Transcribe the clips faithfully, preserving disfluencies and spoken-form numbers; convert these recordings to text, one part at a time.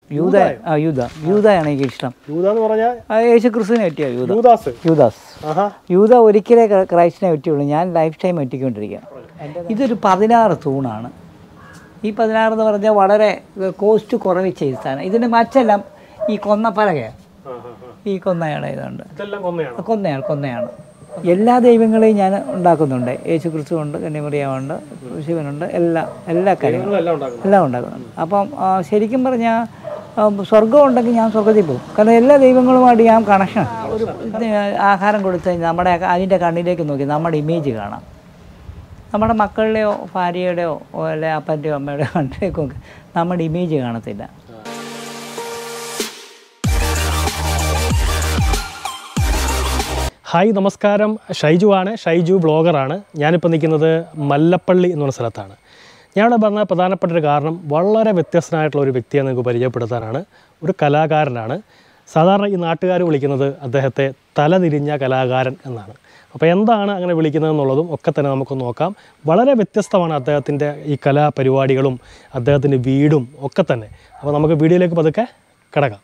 യൂദ ആ യൂദ യൂദയാണ് എനിക്ക് ഇഷ്ടം. യൂദ എന്ന് പറഞ്ഞാൽ യേശു ക്രിസ്തുവിനെ പറ്റിയ യൂദ. യൂദാസ് യൂദാസ് യൂദ ഒരിക്കലേ ക്രൈസ്റ്റിനെ പറ്റിയുള്ളൂ. ഞാൻ ലൈഫ് ടൈം പറ്റിക്കൊണ്ടിരിക്കുക. ഇതൊരു പതിനാറ് തൂണാണ്. ഈ പതിനാറ് എന്ന് പറഞ്ഞാൽ വളരെ കോസ്റ്റ് കുറവ് ചെയ്ത സാധനം. ഇതിൻ്റെ മറ്റെല്ലാം ഈ കൊന്ന പലകയാണ്. ഈ കൊന്നയാണ് ഇതുണ്ട്. കൊന്നയാണ് കൊന്നയാണ് എല്ലാ ദൈവങ്ങളെയും ഞാൻ ഉണ്ടാക്കുന്നുണ്ട്. യേശു ക്രിസ്തുവുണ്ട്, കന്യമറിയാവുണ്ട്, ശിവനുണ്ട്, എല്ലാ എല്ലാ കാര്യങ്ങളും എല്ലാം ഉണ്ടാക്കുന്നുണ്ട്. അപ്പം ശരിക്കും പറഞ്ഞാൽ സ്വർഗം ഉണ്ടെങ്കിൽ ഞാൻ സ്വർഗത്തിൽ പോകും. കാരണം എല്ലാ ദൈവങ്ങളുമായിട്ട് ഞാൻ കണക്ഷൻ. ഒരു ആഹാരം കൊടുത്ത് നമ്മുടെ അതിൻ്റെ കണ്ണിലേക്ക് നോക്കി നമ്മുടെ ഇമേജ് കാണാം. നമ്മുടെ മക്കളുടെയോ ഭാര്യയുടെയോ അല്ലെ അപ്പൻ്റെയോ അമ്മയുടെയോ കണ്ണിലേക്ക് നോക്കി നമ്മുടെ ഇമേജ് കാണത്തില്ല. ഹായ് നമസ്കാരം, ഷൈജു ആണ്. ഷൈജു ബ്ലോഗറാണ്. ഞാനിപ്പോൾ നിൽക്കുന്നത് മല്ലപ്പള്ളി എന്ന് പറഞ്ഞ സ്ഥലത്താണ്. ഞാനിവിടെ പറഞ്ഞ പ്രധാനപ്പെട്ട ഒരു കാരണം വളരെ വ്യത്യസ്തനായിട്ടുള്ള ഒരു വ്യക്തിയെ നിങ്ങൾക്ക് പരിചയപ്പെടുത്താനാണ്. ഒരു കലാകാരനാണ്. സാധാരണ ഈ നാട്ടുകാർ വിളിക്കുന്നത് അദ്ദേഹത്തെ തലതിരിഞ്ഞ കലാകാരൻ എന്നാണ്. അപ്പോൾ എന്താണ് അങ്ങനെ വിളിക്കുന്നതെന്നുള്ളതും ഒക്കെ തന്നെ നമുക്ക് നോക്കാം. വളരെ വ്യത്യസ്തമാണ് അദ്ദേഹത്തിൻ്റെ ഈ കലാപരിപാടികളും അദ്ദേഹത്തിൻ്റെ വീടും ഒക്കെ തന്നെ. അപ്പോൾ നമുക്ക് വീഡിയോയിലേക്ക് പതുക്കെ കിടക്കാം.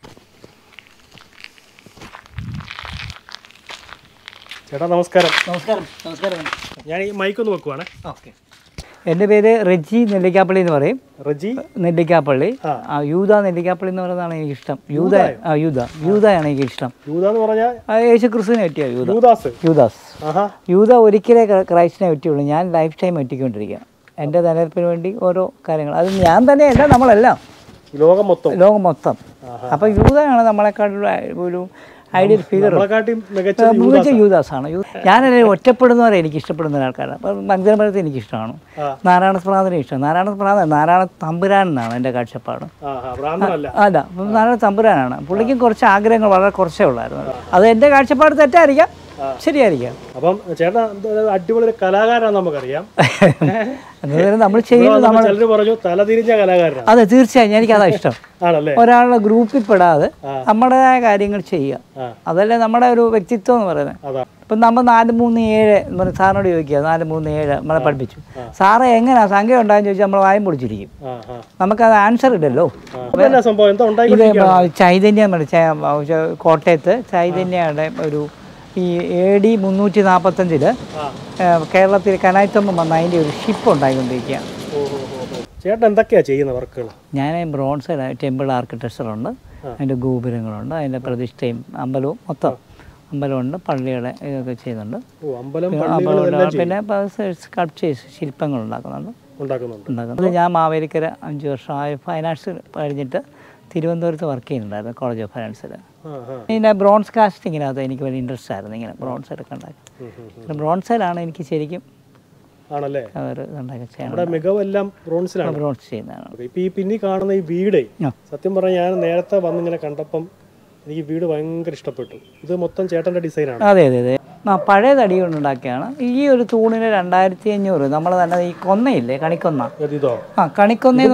ചേട്ടാ നമസ്കാരം. നമസ്കാരം. നമസ്കാരം. ഞാൻ ഈ മൈക്കൊന്ന് വെക്കുവാണ്. ഓക്കെ. എൻ്റെ പേര് റെജി നെല്ലിക്കാപ്പള്ളി എന്ന് പറയും. റെജി നെല്ലിക്കാപ്പള്ളി. ആ യൂദ നെല്ലിക്കാപ്പള്ളി എന്ന് പറയുന്നതാണ് എനിക്കിഷ്ടം. യൂദ ആ യൂദ യൂദയാണ് എനിക്കിഷ്ടം. യൂദ എന്ന് പറഞ്ഞാൽ യേശു ക്രിസ്തുവിനെ പറ്റിയ യൂദ. യൂദാസ് യൂദാസ് യൂദ ഒരിക്കലേ ക്രൈസ്റ്റിനെ പറ്റിയുള്ളൂ. ഞാൻ ലൈഫ് ടൈം പറ്റിക്കൊണ്ടിരിക്കുക. എൻ്റെ നിലനിൽപ്പിന് വേണ്ടി ഓരോ കാര്യങ്ങൾ. അത് ഞാൻ തന്നെയല്ല, നമ്മളെല്ലാം ലോകം മൊത്തം ലോകം മൊത്തം അപ്പം യൂദയാണ് നമ്മളെക്കാട്ടുള്ള ഒരു ഐഡിയൽ ഫിഗർ. മികച്ച യൂദാസാണ്. ഞാനല്ലേ ഒറ്റപ്പെടുന്നവരെ എനിക്ക് ഇഷ്ടപ്പെടുന്ന ഒരാൾക്കാരാണ്. അപ്പം മഗ്ദലപുരത്തെ എനിക്കിഷ്ടമാണ്. നാരായണ സ്പ്രാന്തനെ ഇഷ്ടമാണ്. നാരായണ സ്പ്രാന്തൻ നാരായണ തമ്പുരാൻ എന്നാണ് എൻ്റെ കാഴ്ചപ്പാട്. അല്ല, അപ്പം നാരായണ തമ്പുരാനാണ്. പുള്ളിക്കും കുറച്ച് ആഗ്രഹങ്ങൾ വളരെ കുറച്ചേ ഉള്ളായിരുന്നു. അത് എൻ്റെ കാഴ്ചപ്പാട് തെറ്റായിരിക്കാം, ശരിയായിരിക്കാം. അപ്പം ചേട്ടാ അടിപൊളി ഒരു കലാകാരനാണ് നമുക്കറിയാം. നമ്മൾ ചെയ്യുന്നത് പറഞ്ഞു തലതിരിഞ്ഞ കലാകാരനാണ്. അതെ, തീർച്ചയായും എനിക്കതാ ഇഷ്ടം. ഒരാളുടെ ഗ്രൂപ്പിൽ പെടാതെ നമ്മുടേതായ കാര്യങ്ങൾ ചെയ്യുക, അതല്ലേ നമ്മുടെ ഒരു വ്യക്തിത്വം എന്ന് പറയുന്നത്. ഇപ്പം നമ്മൾ നാല് മൂന്ന് ഏഴ് സാറിനോട് ചോദിക്കുക, നാല് മൂന്ന് ഏഴ് നമ്മളെ പഠിപ്പിച്ചു. സാറ് എങ്ങനെയാ സംഖ്യ ഉണ്ടായെന്ന് ചോദിച്ചാൽ നമ്മൾ വായും പൊടിച്ചിരിക്കും. നമുക്കത് ആൻസർ ഇല്ലല്ലോ. ഇത് ചൈതന്യം കോട്ടയത്ത് ചൈതന്യയുടെ ഒരു ഈ എ ഡി മുന്നൂറ്റി നാൽപ്പത്തഞ്ചില് കേരളത്തിൽ കനായിത്തമ്മ വന്ന അതിൻ്റെ ഒരു ഷിപ്പ് ഉണ്ടായിക്കൊണ്ടിരിക്കുകയാണ്. ചേട്ടൻ എന്തൊക്കെയാണ് ചെയ്യുന്ന വർക്കുകൾ? ഞാൻ ബ്രോൺസ് ടെമ്പിൾ ആർക്കിടെക്ചറുണ്ട്, അതിൻ്റെ ഗോപുരങ്ങളുണ്ട്, അതിൻ്റെ പ്രതിഷ്ഠയും അമ്പലവും മൊത്തം അമ്പലമുണ്ട്, പള്ളിയുടെ ഇതൊക്കെ ചെയ്യുന്നുണ്ട്. പിന്നെ സ്കൾപ്ചേഴ്സ് ശില്പങ്ങൾ ഉണ്ടാക്കുന്നുണ്ട് ഉണ്ടാക്കുന്നുണ്ട് ഞാൻ മാവേലിക്കര അഞ്ച് വർഷമായി ഫൈൻ ആർട്സ് കഴിഞ്ഞിട്ട് തിരുവനന്തപുരത്ത് വർക്ക് ചെയ്യുന്നുണ്ടായിരുന്നു, കോളേജ് ഓഫ് ഫൈനാൻസിൽ. പിന്നെ ബ്രോൺസ് കാസ്റ്റിങ്ങിനകത്ത് എനിക്ക് വലിയ ഇൻട്രസ്റ്റ് ആയിരുന്നു. ഇങ്ങനെ ബ്രോൺസ് ഒക്കെ ഉണ്ടാക്കി ബ്രോൺസിലാണ് എനിക്ക് ശരിക്കും ബ്രോൺസ് ചെയ്യുന്നതാണ്. ഈ പിന്നെ കാണുന്ന ഈ വീട് സത്യം പറഞ്ഞാൽ ഞാൻ നേരത്തെ വന്നിങ്ങനെ കണ്ടപ്പം എനിക്ക് വീട് ഭയങ്കര ഇഷ്ടപ്പെട്ടു. ഇത് മൊത്തം ചേട്ടൻ്റെ ഡിസൈനാണ്? അതെ അതെ അതെ ആ പഴയ തടി കൊണ്ടുണ്ടാക്കിയാണ്. ഈ ഒരു തൂണിന് രണ്ടായിരത്തി അഞ്ഞൂറ് നമ്മൾ തന്നെ ഈ കൊന്നയില്ലേ, കണിക്കൊന്ന. ആ കണിക്കൊന്ന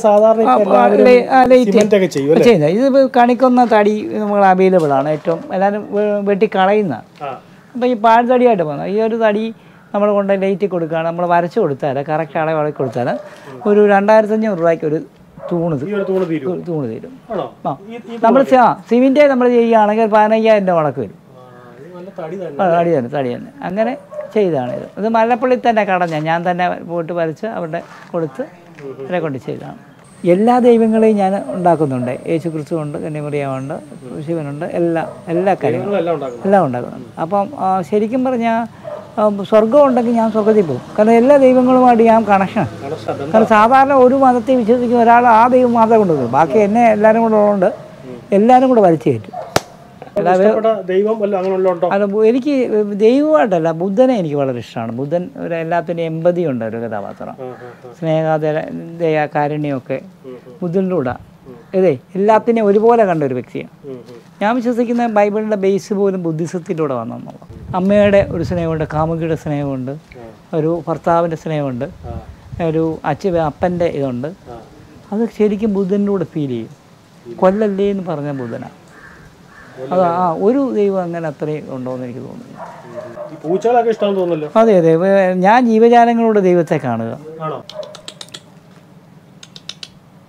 ചെയ്യുന്നത് ഇത് കണിക്കൊന്ന തടി നമ്മൾ അവൈലബിൾ ആണ്. ഏറ്റവും എല്ലാവരും വെട്ടിക്കളയുന്ന. അപ്പം ഈ പാഴ്തടിയായിട്ട് പോകുന്നത് ഈ ഒരു തടി നമ്മൾ കൊണ്ട് ലൈറ്റ് കൊടുക്കുകയാണ്. നമ്മൾ വരച്ച് കൊടുത്താൽ കറക്റ്റ് അളവ് അളവ് കൊടുത്താൽ ഒരു രണ്ടായിരത്തി അഞ്ഞൂറ് രൂപയ്ക്ക് ഒരു തൂണ് തൂണ് തീരും. ആ നമ്മൾ ആ സിമെൻറ്റ് നമ്മൾ ചെയ്യുകയാണെങ്കിൽ പതിനയ്യായിരം രൂപ മുടക്ക് വരും. തടി തന്നെ തടി തന്നെ അങ്ങനെ ചെയ്തതാണ് ഇത്. ഇത് മല്ലപ്പള്ളി തന്നെ കടഞ്ഞ ഞാൻ തന്നെ പോയിട്ട് വരച്ച് അവിടെ കൊടുത്ത് അവരെ കൊണ്ട് ചെയ്തതാണ്. എല്ലാ ദൈവങ്ങളെയും ഞാൻ ഉണ്ടാക്കുന്നുണ്ട്. യേശു ക്രിസ്തുവുണ്ട്, കന്യമറിയാവുണ്ട്, ശിവനുണ്ട്, എല്ലാ എല്ലാ കാര്യങ്ങളും എല്ലാം ഉണ്ടാക്കുന്നുണ്ട്. അപ്പം ശരിക്കും പറഞ്ഞാൽ സ്വർഗം ഉണ്ടെങ്കിൽ ഞാൻ സ്വർഗത്തിൽ പോകും. കാരണം എല്ലാ ദൈവങ്ങളുമായിട്ട് ഞാൻ കണക്ഷൻ. കാരണം സാധാരണ ഒരു മതത്തെ വിശ്വസിക്കുന്ന ഒരാൾ ആ ദൈവം മാത്രമേ കൊണ്ടുപോകും. ബാക്കി എന്നെ എല്ലാവരും കൂടെ ഉള്ളതുകൊണ്ട് എല്ലാവരും കൂടെ വലിച്ചു കയറ്റും. അല്ല, എനിക്ക് ദൈവമായിട്ടല്ല, ബുദ്ധനെ എനിക്ക് വളരെ ഇഷ്ടമാണ്. ബുദ്ധൻ ഒരു എല്ലാത്തിനും എമ്പതി ഉണ്ട്, ഒരു കഥാപാത്രം. സ്നേഹദയ കാരുണ്യമൊക്കെ ബുദ്ധനിലൂടെ ഇതേ എല്ലാത്തിനെയും ഒരുപോലെ കണ്ട ഒരു വ്യക്തിയാണ്. ഞാൻ വിശ്വസിക്കുന്ന ബൈബിളിൻ്റെ ബേസ് പോലും ബുദ്ധിസത്തിലൂടെ വന്നെന്നുള്ളത്. അമ്മയുടെ ഒരു സ്നേഹമുണ്ട്, കാമുകിയുടെ സ്നേഹമുണ്ട്, ഒരു ഭർത്താവിൻ്റെ സ്നേഹമുണ്ട്, ഒരു അച്ഛ അപ്പൻ്റെ ഇതുണ്ട്. അത് ശരിക്കും ബുദ്ധനിലൂടെ ഫീൽ ചെയ്യും. കൊല്ലല്ലേ എന്ന് പറഞ്ഞ ബുദ്ധനാണ്. അത് ആ ഒരു ദൈവം അങ്ങനെ അത്രയും ഉണ്ടോയെന്ന് എനിക്ക് തോന്നുന്നു. അതെ അതെ ഞാൻ ജീവജാലങ്ങളുടെ ദൈവത്തെ കാണുക.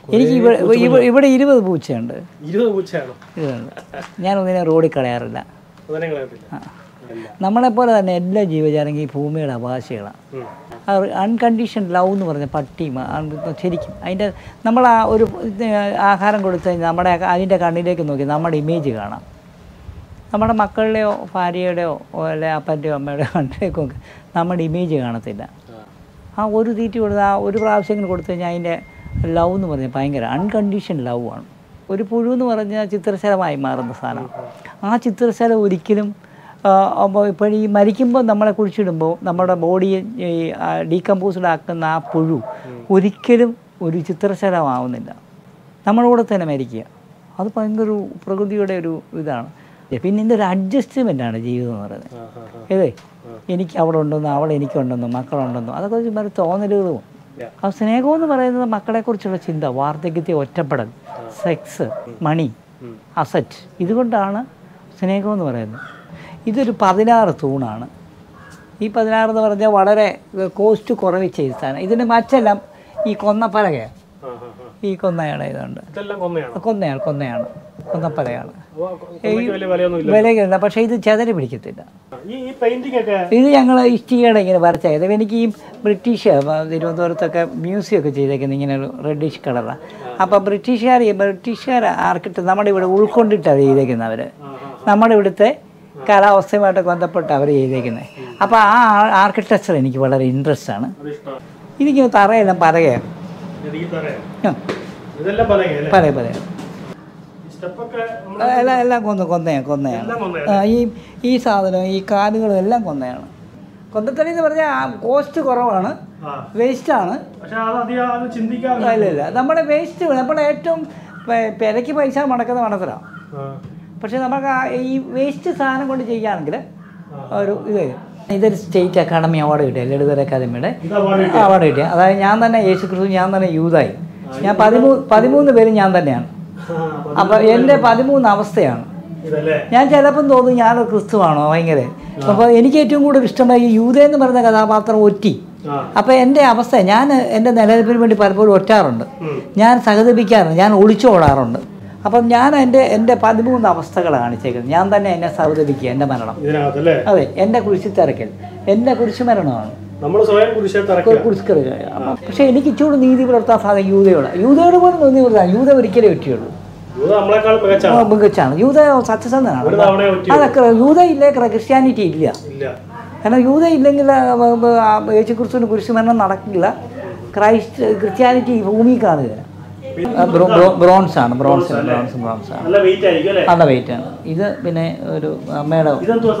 എനിക്ക് ഇവിടെ ഇവിടെ- ഇവിടെ ഇരുപത് പൂച്ചയുണ്ട്. ഇരുപത് പൂച്ചയാണോ? ഇരുപതുണ്ട്. ഞാൻ ഒന്നിനെ റോഡിൽ കളയാറില്ല. ഒന്നിനെ കളയത്തില്ല. നമ്മളെപ്പോലെ തന്നെ എല്ലാ ജീവജാലങ്ങളും ഈ ഭൂമിയുടെ അവകാശികളാണ്. അൺകണ്ടീഷൻ ലവ് എന്ന് പറഞ്ഞ പട്ടി ശരിക്കും അതിൻ്റെ നമ്മൾ ആ ഒരു ഇത് ആഹാരം കൊടുത്തു കഴിഞ്ഞാൽ നമ്മുടെ അതിൻ്റെ കണ്ണിലേക്ക് നോക്കി നമ്മുടെ ഇമേജ് കാണാം. നമ്മുടെ മക്കളുടെയോ ഭാര്യയുടെയോ അല്ലെ അപ്പൻ്റെയോ അമ്മയുടെയോ കണ്ണിലേക്ക് നോക്കി നമ്മുടെ ഇമേജ് കാണത്തില്ല. ആ ഒരു തീറ്റി കൊടുത്ത് ആ ഒരു പ്രാവശ്യം കൊടുത്തു കഴിഞ്ഞാൽ അതിൻ്റെ ലവ് എന്ന് പറഞ്ഞാൽ ഭയങ്കര അൺകണ്ടീഷൻ ലവ് ആണ്. ഒരു പുഴു എന്ന് പറഞ്ഞാൽ ചിത്രശലമായി മാറുന്ന സാധനമാണ്. ആ ചിത്രശലം ഒരിക്കലും അപ്പോൾ ഇപ്പോൾ ഈ മരിക്കുമ്പോൾ നമ്മളെ കുഴിച്ചിടുമ്പോൾ നമ്മുടെ ബോഡിയെ ഡീകമ്പോസ്ഡ് ആക്കുന്ന ആ പുഴു ഒരിക്കലും ഒരു ചിത്രശലമാവുന്നില്ല, നമ്മുടെ കൂടെ തന്നെ മരിക്കുക. അത് ഭയങ്കര ഒരു പ്രകൃതിയുടെ ഒരു ഇതാണ്. പിന്നെ ഇതിൻ്റെ ഒരു അഡ്ജസ്റ്റ്മെൻ്റാണ് ജീവിതം എന്ന് പറയുന്നത്. ഏതേ എനിക്ക് അവിടെ ഉണ്ടെന്നോ അവിടെ എനിക്കുണ്ടെന്നോ മക്കളുണ്ടെന്നോ അതൊക്കെ ഒരു തോന്നലുകളും. ആ സ്നേഹമെന്ന് പറയുന്നത് മക്കളെക്കുറിച്ചുള്ള ചിന്ത, വാർദ്ധക്യത്തെ ഒറ്റപ്പെടൽ, സെക്സ്, മണി, അസറ്റ്, ഇതുകൊണ്ടാണ് സ്നേഹമെന്ന് പറയുന്നത്. ഇതൊരു പതിനാറ് തൂണാണ്. ഈ പതിനാറെന്ന് പറഞ്ഞാൽ വളരെ കോസ്റ്റ് കുറവ് ചെയ്താണ്. ഇതിൻ്റെ മറ്റെല്ലാം ഈ കൊന്നപ്പലകയാണ്. ഈ കൊന്നയാണ് ഇതുണ്ട്. കൊന്നയാണ് കൊന്നയാണ് കൊന്നപ്പലയാണ്. വിലയില്ല, പക്ഷേ ഇത് ചെതല് പിടിക്കത്തില്ല. ഇത് ഞങ്ങൾ ഇഷ്ടികയുടെ ഇങ്ങനെ വരച്ചത്. എനിക്ക് ഈ ബ്രിട്ടീഷ് തിരുവനന്തപുരത്തൊക്കെ മ്യൂസിയം ഒക്കെ ചെയ്തേക്കുന്നത് ഇങ്ങനെ ഒരു റെഡിഷ് കളറാണ്. അപ്പോൾ ബ്രിട്ടീഷുകാർ ബ്രിട്ടീഷുകാർ ആർക്കിട്ട് നമ്മുടെ ഇവിടെ ഉൾക്കൊണ്ടിട്ടാണ് ചെയ്തേക്കുന്നത്. അവർ നമ്മുടെ ഇവിടുത്തെ കാലാവസ്ഥയുമായിട്ടൊക്കെ ബന്ധപ്പെട്ട് അവർ ചെയ്തേക്കുന്നത്. അപ്പോൾ ആ ആർക്കിടെക്ചർ എനിക്ക് വളരെ ഇൻട്രസ്റ്റ് ആണ്. ഇതിങ്ങനെ തറയെല്ലാം പലകയാണ്. പല പല എല്ലാം എല്ലാം കൊന്ന കൊന്നയാണ് കൊന്നയാണ് ഈ ഈ സാധനം ഈ കാലുകളും എല്ലാം കൊന്നയാണ്. കൊന്നത്തടി എന്ന് പറഞ്ഞാൽ കോസ്റ്റ് കുറവാണ്, വേസ്റ്റാണ്. ഇല്ല ഇല്ല നമ്മുടെ വേസ്റ്റ് നമ്മുടെ ഏറ്റവും പെരയ്ക്ക് പൈസ മുടക്കുന്ന മണത്തിലാണ്. പക്ഷേ നമുക്ക് ഈ വേസ്റ്റ് സാധനം കൊണ്ട് ചെയ്യുകയാണെങ്കിൽ ഒരു ഇത് ഇതൊരു സ്റ്റേറ്റ് അക്കാഡമി അവാർഡ് കിട്ടിയ ലളിതർ അക്കാദമിയുടെ അവാർഡ് കിട്ടിയ. അതായത് ഞാൻ തന്നെ യേശു ക്രിസ്തു, ഞാൻ തന്നെ യൂതായി, ഞാൻ പതിമൂന്ന് പതിമൂന്ന് പേരും ഞാൻ തന്നെയാണ്. അപ്പോൾ എൻ്റെ പതിമൂന്ന് അവസ്ഥയാണ്. ഞാൻ ചിലപ്പം തോന്നും ഞാനൊരു ക്രിസ്തുവാണോ ഭയങ്കര. അപ്പോൾ എനിക്ക് ഏറ്റവും കൂടുതൽ ഇഷ്ടമായി ഈ യൂത എന്ന് പറയുന്ന കഥാപാത്രം ഒറ്റി. അപ്പോൾ എൻ്റെ അവസ്ഥ, ഞാൻ എൻ്റെ നിലനിൽപ്പിന് വേണ്ടി പലപ്പോഴും ഒറ്റാറുണ്ട്, ഞാൻ സഹതപിക്കാറുണ്ട്, ഞാൻ ഒളിച്ചോടാറുണ്ട്. അപ്പം ഞാൻ എൻ്റെ എൻ്റെ പതിമൂന്ന് അവസ്ഥകൾ കാണിച്ചേക്കുന്നത്. ഞാൻ തന്നെ എന്നെ സഹതപിക്കുക, എൻ്റെ മരണം. അതെ, എൻ്റെ കുരിശിത്തിറക്കൽ എൻ്റെ കുരിശുമരണമാണ്. കുരിശിക്കറുക. പക്ഷേ എനിക്ക് ഇച്ചൂടെ നീതി പുലർത്താൻ സാധിക്കും യൂതയോട്. യൂതയോട് പോലും നീതി പുലർത്താൻ യൂത ഒരിക്കലേ ഒറ്റിയുള്ളൂ. മികച്ചാണ് യൂത, സത്യസന്ധനാണ്. അതൊക്കെ യൂത ഇല്ലേ ക്രിസ്ത്യാനിറ്റി ഇല്ല. കാരണം യൂത ഇല്ലെങ്കിൽ യേശു ക്രിസ്തുവിന് കുരിശുമരണം നടക്കില്ല. ക്രൈസ്റ്റ് ക്രിസ്ത്യാനിറ്റി ഭൂമി കാണുക. ബ്രോൺസ് ആണ് ബ്രോൺസ് ബ്രോൺസ് ബ്രോൺസ് ആണ് നല്ല വെയിറ്റ് ആണ്. ഇത് പിന്നെ ഒരു അമ്മയുടെ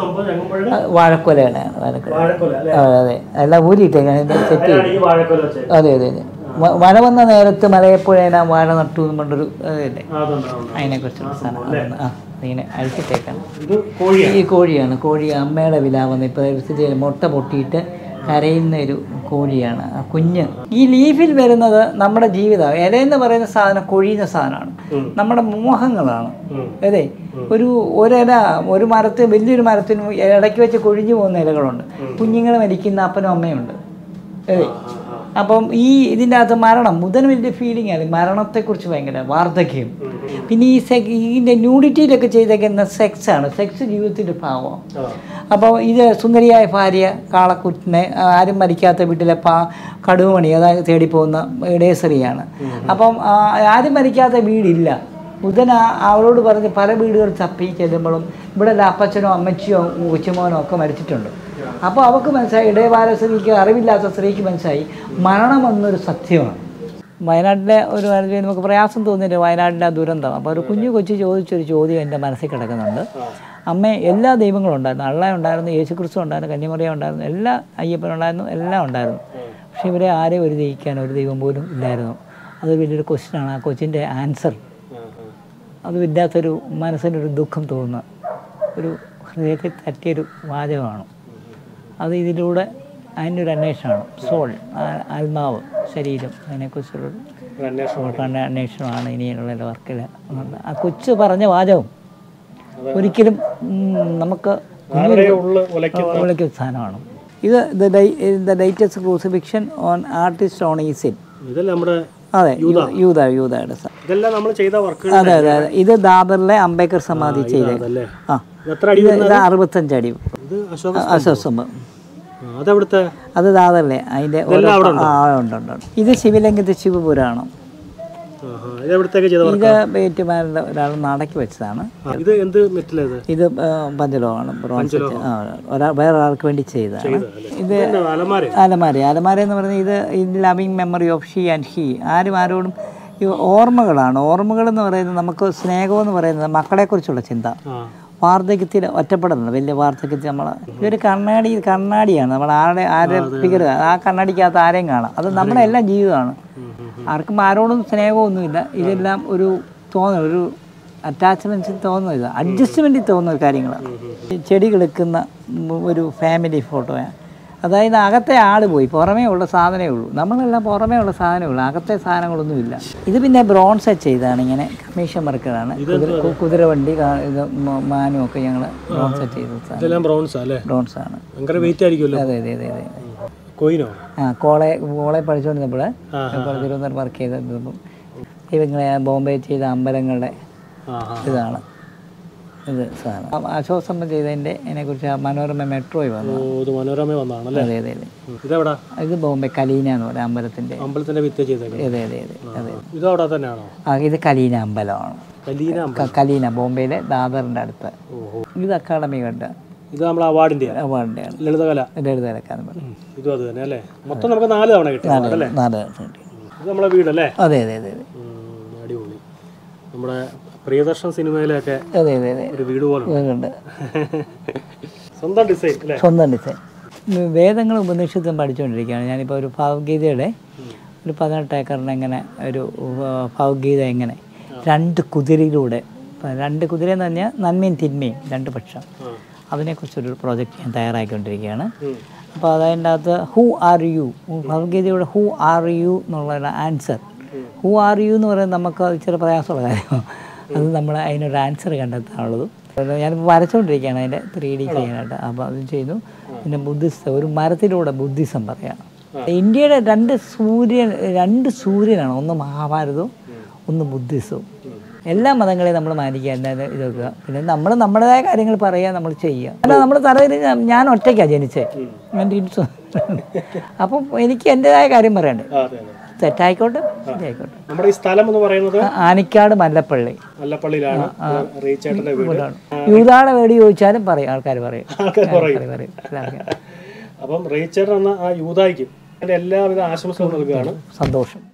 വാഴക്കൊലയാണ്. വാഴക്കൊല അതെ എല്ലാം ഊരിയിട്ടേക്കാണ് സെറ്റ് ചെയ്ത്. അതെ അതെ അതെ മഴ വന്ന നേരത്ത് മലയപ്പുഴേന വാഴ നട്ടു എന്ന് പറഞ്ഞൊരു ഇല്ലേ, അതിനെക്കുറിച്ചുള്ള സാധനം ആ ഇങ്ങനെ അഴിച്ചിട്ടേക്കാണ്. ഈ കോഴിയാണ്. കോഴി അമ്മയുടെ വിലാപം ഇപ്പോൾ മുട്ട പൊട്ടിയിട്ട് കരയുന്ന ഒരു കോഴിയാണ് ആ കുഞ്ഞ്. ഈ ലീഫിൽ വരുന്നത് നമ്മുടെ ജീവിതം. ഇലയെന്ന് പറയുന്ന സാധനം കൊഴിയുന്ന സാധനമാണ്, നമ്മുടെ മോഹങ്ങളാണ്. അതെ, ഒരു ഒരില ഒരു മരത്തിൽ വലിയൊരു മരത്തിന് ഇടയ്ക്ക് വെച്ച് കൊഴിഞ്ഞു പോകുന്ന ഇലകളുണ്ട്. കുഞ്ഞുങ്ങൾ മരിക്കുന്ന അപ്പനും അമ്മയുണ്ട്. അതെ, അപ്പം ഈ ഇതിൻ്റെ അകത്ത് മരണം മുതൽ വലിയ ഫീലിംഗ് ആണ്. മരണത്തെക്കുറിച്ച് ഭയങ്കര വാർദ്ധക്യം. പിന്നെ ഈ സെക് ഇതിൻ്റെ ന്യൂഡിറ്റിയിലൊക്കെ ചെയ്തേക്കുന്ന സെക്സാണ്. സെക്സ് ജീവിതത്തിൻ്റെ ഭാവം. അപ്പോൾ ഇത് സുന്ദരിയായ ഭാര്യ കാളക്കുറ്റിനെ ആരും മരിക്കാത്ത വീട്ടിലെ പാ കടുവമണി അതായത് തേടിപ്പോകുന്ന ഇടേസറിയാണ്. അപ്പം ആരും മരിക്കാത്ത വീടില്ല. ബുധൻ അവളോട് പറഞ്ഞ് പല വീടുകൾ തപ്പി ചെല്ലുമ്പോഴും ഇവിടെ അപ്പച്ചനോ അമ്മച്ചിയോ കൊച്ചുമോനോ ഒക്കെ മരിച്ചിട്ടുണ്ട്. അപ്പോൾ അവൾക്ക് മനസ്സിലായി, ഇടയബാല സ്ത്രീക്ക് അറിവില്ലാത്ത സ്ത്രീക്ക് മനസ്സിലായി മരണം എന്നൊരു സത്യമാണ്. വയനാട്ടിലെ ഒരു കാര്യത്തിൽ നമുക്ക് പ്രയാസം തോന്നിയിട്ട് വയനാട്ടിലെ ആ ദുരന്തം. അപ്പോൾ ഒരു കുഞ്ഞു കൊച്ചു ചോദിച്ചൊരു ചോദ്യം എൻ്റെ മനസ്സിൽ കിടക്കുന്നുണ്ട്. അമ്മ എല്ലാ ദൈവങ്ങളും ഉണ്ടായിരുന്നു, അള്ള ഉണ്ടായിരുന്നു, യേശു ക്രിസ്തു ഉണ്ടായിരുന്നു, കന്യാമറിയ ഉണ്ടായിരുന്നു, എല്ലാ അയ്യപ്പനുണ്ടായിരുന്നു, എല്ലാം ഉണ്ടായിരുന്നു. പക്ഷേ ഇവരെ ആരെയും ഒരു ദൈവിക്കാൻ ഒരു ദൈവം പോലും ഇല്ലായിരുന്നു. അത് വലിയൊരു ക്വസ്റ്റ്യനാണ്. ആ കൊച്ചിൻ്റെ ആൻസർ അത് ഇല്ലാത്തൊരു മനസ്സിനൊരു ദുഃഖം തോന്നുന്ന ഒരു ഹൃദയത്തിൽ തട്ടിയൊരു വാചകമാണ്. അത് ഇതിലൂടെ അതിൻ്റെ ഒരു അന്വേഷണമാണ്. സോൾ, ആത്മാവ്, ശരീരം, അതിനെക്കുറിച്ചുള്ളൊരു അന്വേഷണമാണ് ഇനിയുള്ള വർക്കിൽ. ആ കൊച്ചു പറഞ്ഞ വാചകം ഒരിക്കലും നമുക്ക് ഉലയ്ക്കുന്ന സാധനമാണ്. ഇത് the latest crucifixion on artist on ഈസിൽ. ഇതല്ല നമ്മുടെ അതെ യൂത യൂതയുടെ സ്ഥലം. ഇതെല്ലാം നമ്മൾ ചെയ്ത വർക്ക്. അതെ അതെ അതെ. ഇത് ദാദറിലെ അംബേദ്കർ സമാധി ചെയ്ത. ആ ഇത് അറുപത്തഞ്ച് അടി അശോകസ്തംഭം. അത് ദാദറിലെ അതിന്റെ ഉണ്ട് ഉണ്ട്. ഇത് ശിവലിംഗത്തെ ശിവപുരാണം. ഇത് ഏറ്റുമാരുടെ ഒരാൾ നടക്കി വെച്ചതാണ്. ഇത് പഞ്ചലോഹമാണ്, ബ്രോൺസ്. വേറെ ഒരാൾക്ക് വേണ്ടി ചെയ്തതാണ്. ഇത് അലമാര. അലമാര എന്ന് പറയുന്നത് ഇത് in loving memory of she and he. ആരും ആരോടും ഈ ഓർമ്മകളാണ്. ഓർമ്മകൾ എന്ന് പറയുന്നത് നമുക്ക് സ്നേഹം എന്ന് പറയുന്നത് മക്കളെക്കുറിച്ചുള്ള ചിന്ത. വാർദ്ധക്യത്തിൽ ഒറ്റപ്പെടുന്നത് വലിയ വാർദ്ധക്യത്തിൽ നമ്മൾ ഇതൊരു കണ്ണാടി കണ്ണാടിയാണ്. നമ്മൾ ആരുടെ ആരെ ഫിഗർ ആ കണ്ണാടിക്കകത്ത് ആരെയും കാണാം. അത് നമ്മുടെ എല്ലാം ജീവിതമാണ്. ആർക്കും ആരോടും സ്നേഹമൊന്നുമില്ല. ഇതെല്ലാം ഒരു തോന്നൽ, ഒരു അറ്റാച്ച്മെൻറ്റ്സ് തോന്നുന്നില്ല, അഡ്ജസ്റ്റ്മെൻറ്റിൽ തോന്നുന്ന കാര്യങ്ങളാണ്. ചെടി കിളിക്കുന്ന ഒരു ഫാമിലി ഫോട്ടോയാണ്. അതായത് അകത്തെ ആൾ പോയി, പുറമേ ഉള്ള സാധനമേ ഉള്ളൂ. നമ്മളെല്ലാം പുറമേ ഉള്ള സാധനമേ ഉള്ളൂ, അകത്തെ സാധനങ്ങളൊന്നുമില്ല. ഇത് പിന്നെ ബ്രോൺസ് ചെയ്താണ്, ഇങ്ങനെ കമ്മീഷൻ വർക്കുകളാണ്. കുതിരവണ്ടി ഇത് മാനും ഒക്കെ ഞങ്ങൾ ബ്രോൺസ് ചെയ്ത ബ്രോൺസ് ആണ്. അതെ അതെ അതെ അതെ. ആ കോളെ കോളെ പഠിച്ചുകൊണ്ടിരുന്നപ്പോൾ തിരുവനന്തപുരം വർക്ക് ചെയ്തിരുന്നപ്പം ഇവങ്ങളെ ബോംബെ ചെയ്ത അമ്പലങ്ങളുടെ ഇതാണ് ഇത് സാധനം. അശോകസ്തംഭം ചെയ്തതിൻ്റെ അതിനെക്കുറിച്ച് മനോരമ മെട്രോയിൽ വന്നു. അതെ അതെ അതെ. ഇത് ബോംബെ കലീന എന്ന് പറയുക അമ്പലത്തിൻ്റെ. അതെ അതെ അതെ അതെ. ആ ഇത് കലീന അമ്പലമാണ്. കലീന ബോംബെയിലെ ദാദറിൻ്റെ അടുത്ത്. ഇത് അക്കാഡമി കണ്ട ഇത് നമ്മൾ അവാർഡിന്റെ അവാർഡിന്റെ ലളിതകല ലളിതകല ഇതും അത് തന്നെ അല്ലേ. മൊത്തം നമുക്ക് നാല് തവണ കിട്ടി. ഇത് നമ്മളെ വീടല്ലേ? അതെ അതെ അതെ. അടിപൊളി. നമ്മുടെ പ്രിയദർശൻ സിനിമയിലൊക്കെ അതെ അതെ അതെ ഒരു വീട് പോലെ ഉണ്ട്. സ്വന്തം ഡിസൈൻ അല്ലേ? സ്വന്തം ഡിസൈൻ. വേദങ്ങൾ ഉപനിഷത്തും പഠിച്ചുകൊണ്ടിരിക്കുകയാണ് ഞാനിപ്പോൾ. ഒരു ഭഗവത്ഗീതയുടെ ഒരു പതിനെട്ട് ഏക്കറിന് എങ്ങനെ ഒരു ഭഗവത്ഗീത എങ്ങനെ രണ്ട് കുതിരയിലൂടെ, രണ്ട് കുതിര എന്ന് പറഞ്ഞാൽ നന്മയും തിന്മയും രണ്ട് പക്ഷം, അതിനെക്കുറിച്ചൊരു പ്രോജക്റ്റ് ഞാൻ തയ്യാറാക്കിക്കൊണ്ടിരിക്കുകയാണ്. അപ്പോൾ അതിൻ്റെ അകത്ത് ഹൂ ആർ യു, ഭഗവത്ഗീതയുടെ ഹൂ ആർ യു എന്നുള്ള ആൻസർ. ഹൂ ആർ യു എന്ന് പറയുന്നത് നമുക്ക് ഇച്ചിരി പ്രയാസമുള്ള കാര്യമാണ്. അത് നമ്മൾ അതിനൊരു ആൻസർ കണ്ടെത്താനുള്ളതും ഞാനിപ്പോൾ വരച്ചുകൊണ്ടിരിക്കുകയാണ് അതിൻ്റെ ത്രീ ഡി ചെയ്യാനായിട്ട്. അപ്പോൾ അതും ചെയ്യുന്നു. പിന്നെ ബുദ്ധിസ്റ്റ്, ഒരു മരത്തിലൂടെ ബുദ്ധിസം പറയാം. ഇന്ത്യയുടെ രണ്ട് സൂര്യൻ രണ്ട് സൂര്യനാണ്, ഒന്ന് മഹാഭാരതവും ഒന്ന് ബുദ്ധിസവും. എല്ലാ മതങ്ങളെയും നമ്മൾ മാനിക്കുക, എന്തായാലും ഇതൊക്കെ. പിന്നെ നമ്മൾ നമ്മുടേതായ കാര്യങ്ങൾ പറയുക, നമ്മൾ ചെയ്യുക. അല്ല നമ്മൾ തറയിൽ ഞാൻ ഒറ്റയ്ക്കാണ് ജനിച്ചത്, എൻ്റെ ഇൻസോ. അപ്പം എനിക്ക് എൻ്റെതായ കാര്യം പറയണ്ടേ. തെറ്റായിക്കോട്ടെ ശരിയായിക്കോട്ടെ. നമ്മുടെ ഈ സ്ഥലം എന്ന് പറയുന്നത് ആനിക്കാട് മല്ലപ്പള്ളി. മല്ലപ്പള്ളിയിലാണ്. യൂതാടെ വേടി ചോദിച്ചാലും പറയും, ആൾക്കാർ പറയും. അപ്പം റീച്ചേട്ടൻ എന്ന ആ യൂതായിക്കും എല്ലാവിധ ആശംസകളും നൽകുകയാണ്. സന്തോഷം.